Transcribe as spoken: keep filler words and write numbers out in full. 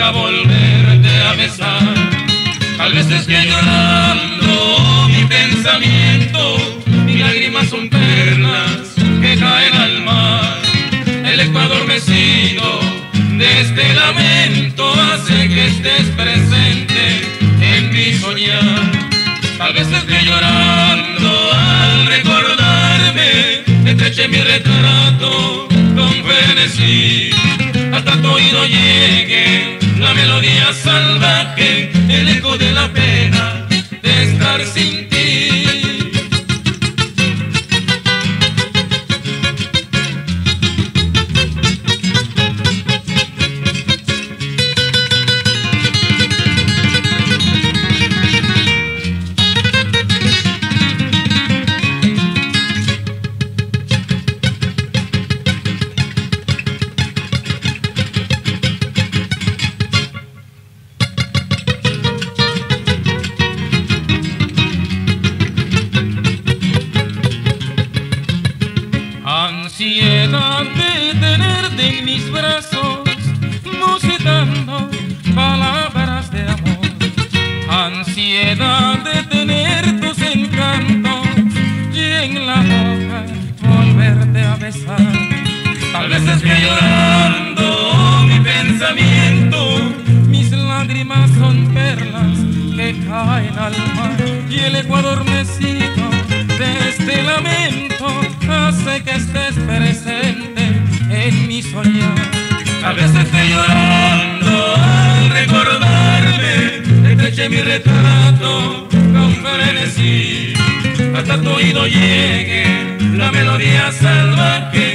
para volverte a besar. Tal vez es que llorando mi pensamiento, mis lágrimas son perlas que caen al mar. El eco adormecido de este lamento hace que estés presente en mi soñar. Tal vez es que llorando al recordarme estreché mi retrato con frenesí, hasta tu oído llegue la melodía salvaje, el eco de la pena de estar sin ti. Ansiedad de tenerte en mis brazos, musitando palabras de amor. Ansiedad de tener tus encantos y en la boca volverte a besar. Tal vez es que llorando mi pensamiento, mis lágrimas son perlas que caen al mar, y el eco adormecido de este lamento hace que estés presente en mi soñar. Tal vez esté llorando al recordarme, estreché mi retrato con frenesí, hasta tu oído llegue la melodía salvaje,